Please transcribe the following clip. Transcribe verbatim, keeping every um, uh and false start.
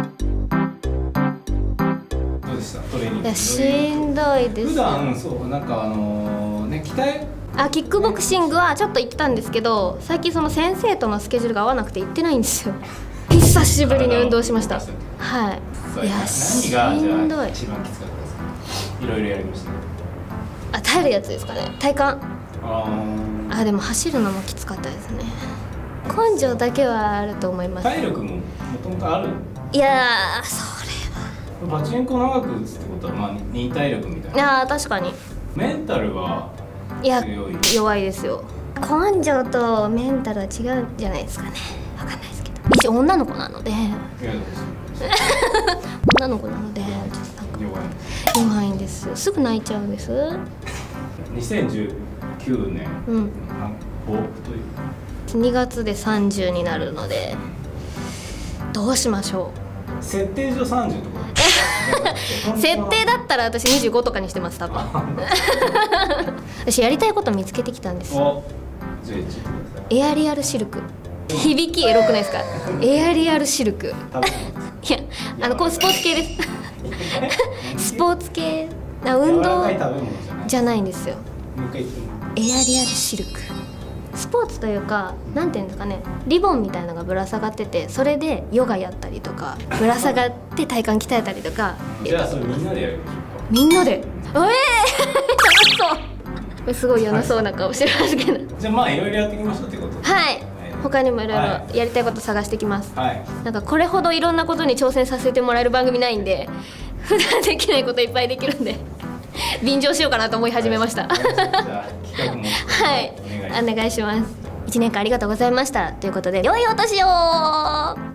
どうでしたトレーニング？ いやしんどいです。 普段そうなんかあのー、ね鍛えあキックボクシングはちょっと行ったんですけど、最近その先生とのスケジュールが合わなくて行ってないんですよ。久しぶりに運動しました。はい。いやしんどい。 何がじゃあ一番きつかったですか？いろいろやりましたね。 あ耐えるやつですかね。体幹。 ああでも走るのもきつかったですね。根性だけはあると思います。 体力ももともとある？ いやーそれパチンコ長く打つってことはまあ忍耐力みたいな。 いやー確かに。 メンタルはいや強い。 弱いですよ。根性とメンタルは違うんじゃないですかね。わかんないですけど。一応女の子なので。 いや女の子なのでちょっとなんか弱い。 弱いんです。すぐ泣いちゃうんです。 にせんじゅうきゅうねん。 うん。 抱負という。 にがつでさんじゅうになるのでどうしましょう。 設定上さんじゅうとか。 設定だったら私にじゅうごとかにしてます多分。私やりたいこと見つけてきたんです。 おじゃあ言ってください。 エアリアルシルク。響きエロくないですか？エアリアルシルク。いやあのこうスポーツ系です。スポーツ系な運動じゃないんですよ。 もう一回言ってもエアリアルシルク。スポーツというかなんていうんですかね、リボンみたいなのがぶら下がってて、それでヨガやったりとかぶら下がって体幹鍛えたりとか。 じゃあそれみんなでやりましょうか。 みんなでええー、楽しそうすごい嫌なそうな顔してますけど。 じゃあまあいろいろやっていきましょうってことで。 はい他にもいろいろやりたいこと探してきます、 はい、 なんかこれほどいろんなことに挑戦させてもらえる番組ないんで、普段できないこといっぱいできるんで便乗しようかなと思い始めました。 はい、じゃあ企画もはいお願いします。いちねんかんありがとうございましたということで良いお年を。